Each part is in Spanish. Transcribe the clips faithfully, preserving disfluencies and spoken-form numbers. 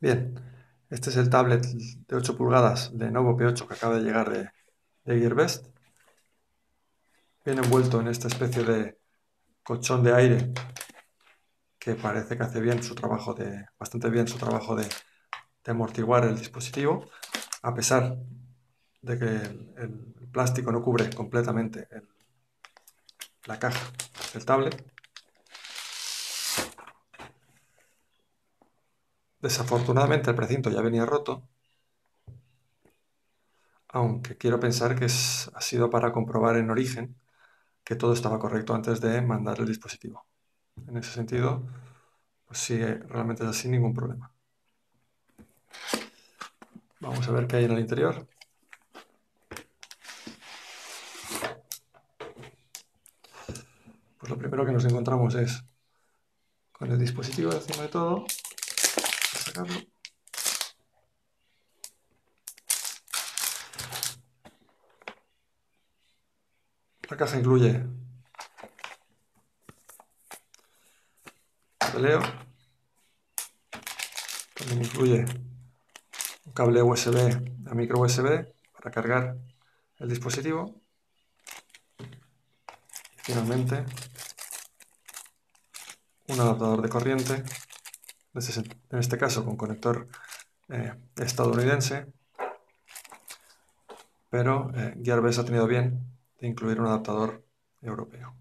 Bien, este es el tablet de ocho pulgadas Lenovo P ocho que acaba de llegar de, de Gearbest. Viene envuelto en esta especie de colchón de aire que parece que hace bien su trabajo de, bastante bien su trabajo de, de amortiguar el dispositivo, a pesar de que el, el plástico no cubre completamente el- la caja del tablet. Desafortunadamente el precinto ya venía roto, aunque quiero pensar que es- ha sido para comprobar en origen que todo estaba correcto antes de mandar el dispositivo. En ese sentido, pues sí, realmente es así, ningún problema. Vamos a ver qué hay en el interior. Pues lo primero que nos encontramos es con el dispositivo encima de todo. Voy a sacarlo. La caja incluye papeleo, también incluye un cable U S B a micro U S B para cargar el dispositivo. Y finalmente, un adaptador de corriente, en este caso con conector eh, estadounidense, pero eh, Gearbest ha tenido bien de incluir un adaptador europeo.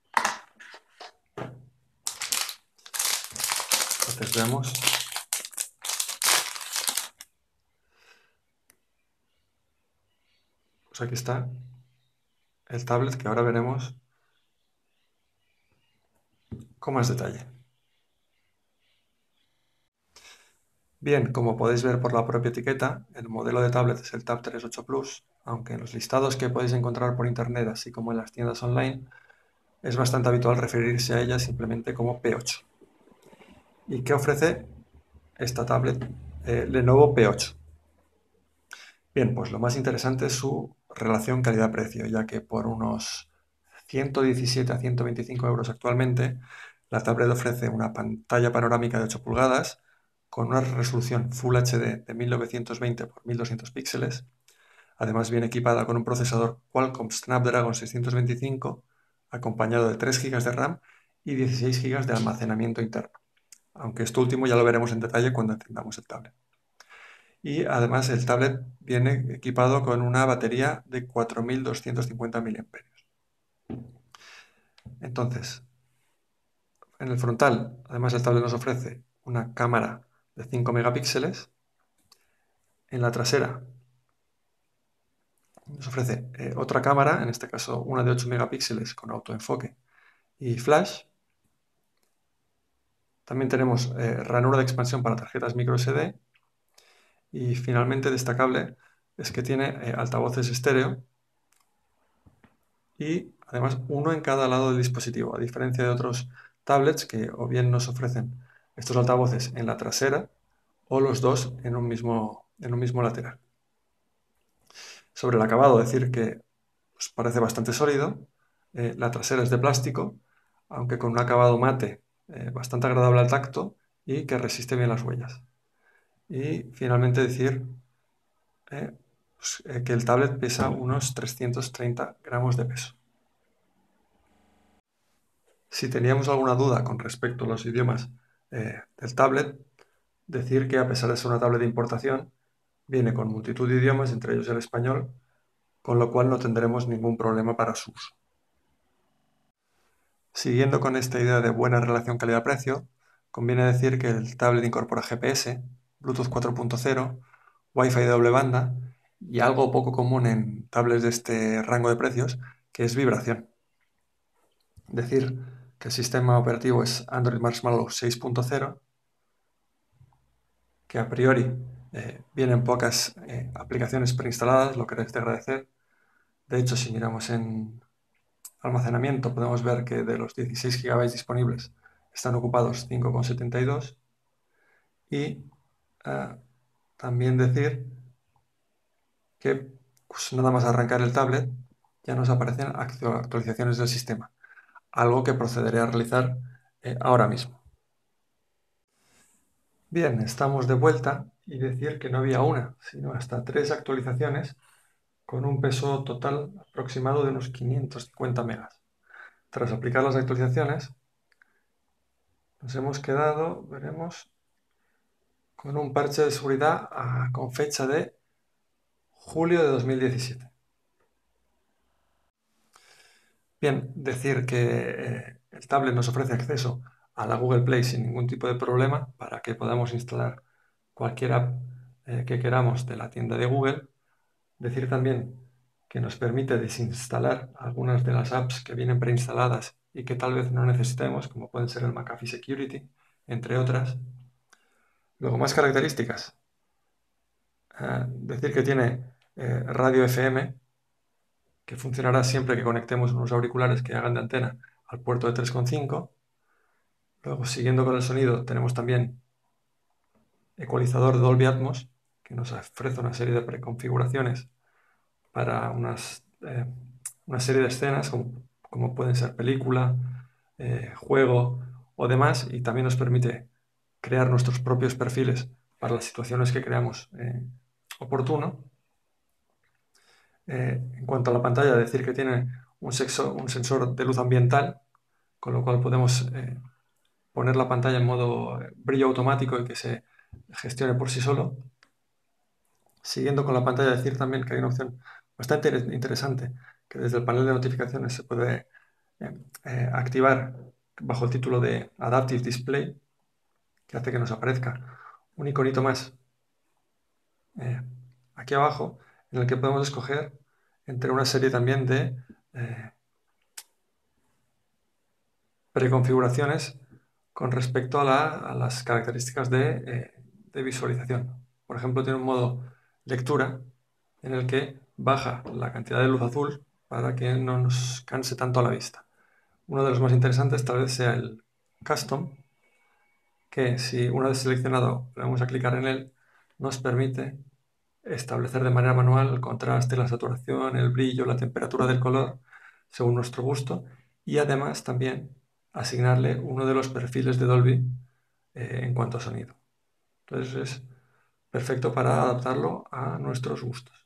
Entonces veamos. Pues aquí está el tablet que ahora veremos con más detalle. Bien, como podéis ver por la propia etiqueta, el modelo de tablet es el Tab tres ocho Plus, aunque en los listados que podéis encontrar por internet, así como en las tiendas online, es bastante habitual referirse a ella simplemente como P ocho. ¿Y qué ofrece esta tablet eh, Lenovo P ocho? Bien, pues lo más interesante es su relación calidad-precio, ya que por unos ciento diecisiete a ciento veinticinco euros actualmente, la tablet ofrece una pantalla panorámica de ocho pulgadas con una resolución Full H D de mil novecientos veinte por mil doscientos píxeles. Además viene equipada con un procesador Qualcomm Snapdragon seiscientos veinticinco acompañado de tres gigas de RAM y dieciséis gigas de almacenamiento interno, aunque esto último ya lo veremos en detalle cuando encendamos el tablet. Y además el tablet viene equipado con una batería de cuatro mil doscientos cincuenta miliamperios hora. Entonces, en el frontal, además el tablet nos ofrece una cámara de cinco megapíxeles. En la trasera nos ofrece eh, otra cámara, en este caso una de ocho megapíxeles con autoenfoque y flash. También tenemos eh, ranura de expansión para tarjetas micro S D. Y finalmente destacable es que tiene eh, altavoces estéreo y además uno en cada lado del dispositivo, a diferencia de otros tablets que o bien nos ofrecen estos altavoces en la trasera o los dos en un mismo, en un mismo lateral. Sobre el acabado, decir que pues, parece bastante sólido. Eh, la trasera es de plástico, aunque con un acabado mate eh, bastante agradable al tacto y que resiste bien las huellas. Y finalmente decir eh, pues, eh, que el tablet pesa unos trescientos treinta gramos de peso. Si teníamos alguna duda con respecto a los idiomas eh, del tablet, decir que a pesar de ser una tablet de importación, viene con multitud de idiomas, entre ellos el español, con lo cual no tendremos ningún problema para su uso. Siguiendo con esta idea de buena relación calidad-precio, conviene decir que el tablet incorpora G P S, Bluetooth cuatro punto cero, Wi-Fi de doble banda y algo poco común en tablets de este rango de precios, que es vibración. Decir que el sistema operativo es Android Marshmallow seis punto cero, que a priori eh, vienen pocas eh, aplicaciones preinstaladas, lo que es de agradecer. De hecho, si miramos en almacenamiento, podemos ver que de los dieciséis gigabytes disponibles están ocupados cinco coma setenta y dos. Y uh, también decir que pues, nada más arrancar el tablet ya nos aparecen actualizaciones del sistema, algo que procederé a realizar eh, ahora mismo. Bien, estamos de vuelta y decir que no había una, sino hasta tres actualizaciones con un peso total aproximado de unos quinientos cincuenta megas. Tras aplicar las actualizaciones, nos hemos quedado, veremos, con un parche de seguridad ah, con fecha de julio de dos mil diecisiete. Bien, decir que eh, el tablet nos ofrece acceso a la Google Play sin ningún tipo de problema para que podamos instalar cualquier app eh, que queramos de la tienda de Google. Decir también que nos permite desinstalar algunas de las apps que vienen preinstaladas y que tal vez no necesitemos, como pueden ser el McAfee Security, entre otras. Luego, más características. Eh, decir que tiene eh, radio F M, que funcionará siempre que conectemos unos auriculares que hagan de antena al puerto de tres coma cinco. Luego, siguiendo con el sonido, tenemos también ecualizador Dolby Atmos, que nos ofrece una serie de preconfiguraciones para unas, eh, una serie de escenas, como, como pueden ser película, eh, juego o demás, y también nos permite crear nuestros propios perfiles para las situaciones que creamos eh, oportuno. Eh, en cuanto a la pantalla, decir que tiene un, sexo, un sensor de luz ambiental, con lo cual podemos eh, poner la pantalla en modo brillo automático y que se gestione por sí solo. Siguiendo con la pantalla, decir también que hay una opción bastante interesante, que desde el panel de notificaciones se puede eh, eh, activar bajo el título de Adaptive Display, que hace que nos aparezca un iconito más eh, aquí abajo, en el que podemos escoger entre una serie también de eh, preconfiguraciones con respecto a, la, a las características de, eh, de visualización. Por ejemplo, tiene un modo lectura en el que baja la cantidad de luz azul para que no nos canse tanto a la vista. Uno de los más interesantes tal vez sea el Custom, que si una vez seleccionado le vamos a clicar en él, nos permite establecer de manera manual el contraste, la saturación, el brillo, la temperatura del color, según nuestro gusto, y además también asignarle uno de los perfiles de Dolby eh, en cuanto a sonido. Entonces es perfecto para adaptarlo a nuestros gustos.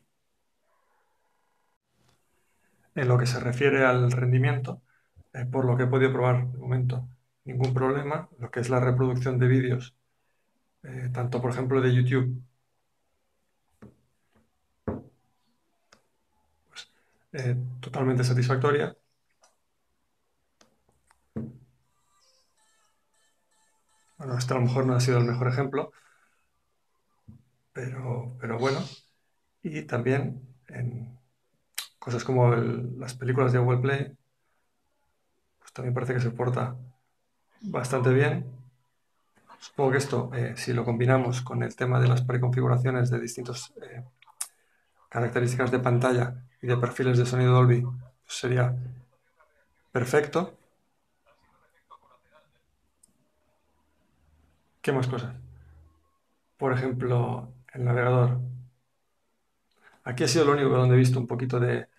En lo que se refiere al rendimiento, eh, por lo que he podido probar de momento, ningún problema. Lo que es la reproducción de vídeos, eh, tanto por ejemplo de YouTube, pues, eh, totalmente satisfactoria. Bueno, este a lo mejor no ha sido el mejor ejemplo, pero, pero bueno. Y también en cosas como el- las películas de Google Play, pues también parece que se porta bastante bien. Supongo que esto, eh, si lo combinamos con el tema de las preconfiguraciones de distintas eh, características de pantalla y de perfiles de sonido Dolby, pues sería perfecto. ¿Qué más cosas? Por ejemplo, el navegador. Aquí ha sido lo único donde he visto un poquito de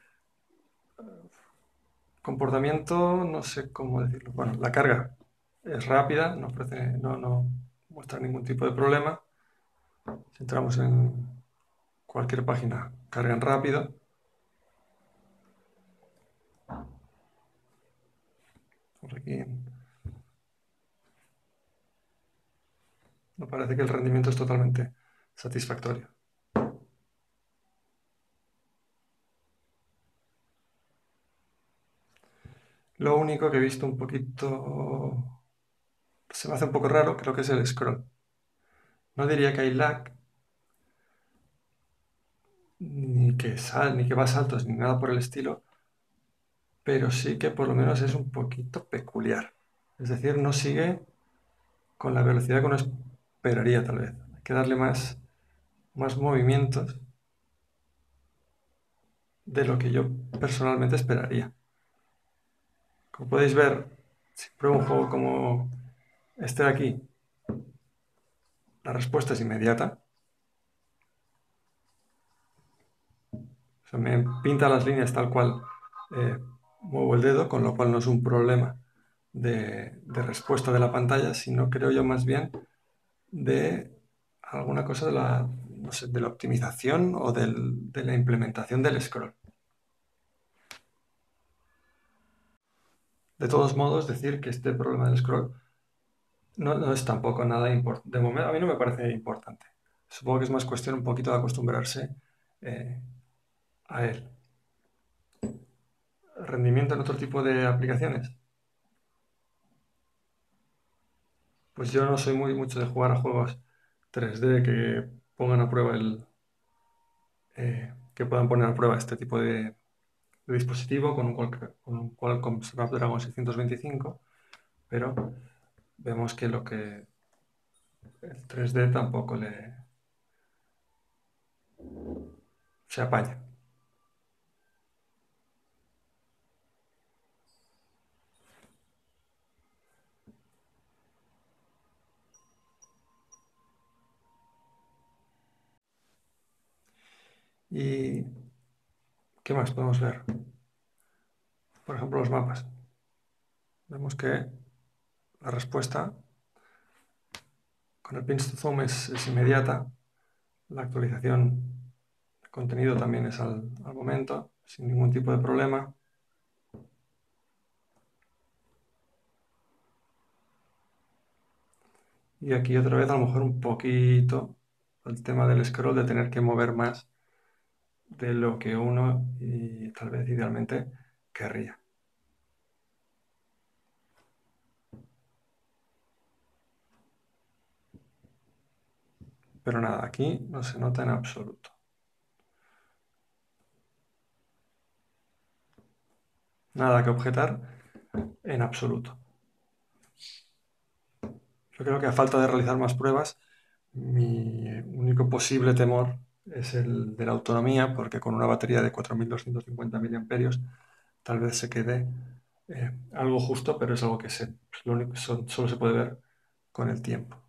comportamiento, no sé cómo decirlo. Bueno, la carga es rápida, no ofrece, no, no muestra ningún tipo de problema. Si entramos en cualquier página, cargan rápido. Por aquí me parece que el rendimiento es totalmente satisfactorio. Lo único que he visto un poquito, se me hace un poco raro, creo que es el scroll. No diría que hay lag, ni que sal, ni que va a saltos, ni nada por el estilo, pero sí que por lo menos es un poquito peculiar. Es decir, no sigue con la velocidad que uno esperaría tal vez. Hay que darle más, más movimientos de lo que yo personalmente esperaría. Como podéis ver, si pruebo un juego como este de aquí, la respuesta es inmediata. O sea, me pinta las líneas tal cual eh, muevo el dedo, con lo cual no es un problema de, de respuesta de la pantalla, sino creo yo más bien de alguna cosa de la, no sé, de la optimización o del- de la implementación del scroll. De todos modos, decir que este problema del scroll no, no es tampoco nada importante. De momento, a mí no me parece importante. Supongo que es más cuestión un poquito de acostumbrarse eh, a él. Rendimiento en otro tipo de aplicaciones. Pues yo no soy muy mucho de jugar a juegos tres D que pongan a prueba el, eh, que puedan poner a prueba este tipo de, de dispositivo con un, Qual- con un Qualcomm Snapdragon seiscientos veinticinco, pero vemos que lo que el tres D tampoco le se apaña. ¿Y qué más podemos ver? Por ejemplo, los mapas. Vemos que la respuesta con el Pinch to Zoom es, es inmediata. La actualización de contenido también es al, al momento, sin ningún tipo de problema. Y aquí otra vez a lo mejor un poquito el tema del scroll, de tener que mover más de lo que uno y tal vez idealmente querría. Pero nada, aquí no se nota en absoluto. Nada que objetar en absoluto. Yo creo que a falta de realizar más pruebas, mi único posible temor es el de la autonomía, porque con una batería de cuatro mil doscientos cincuenta miliamperios tal vez se quede eh, algo justo, pero es algo que se, lo único- son- solo se puede ver con el tiempo.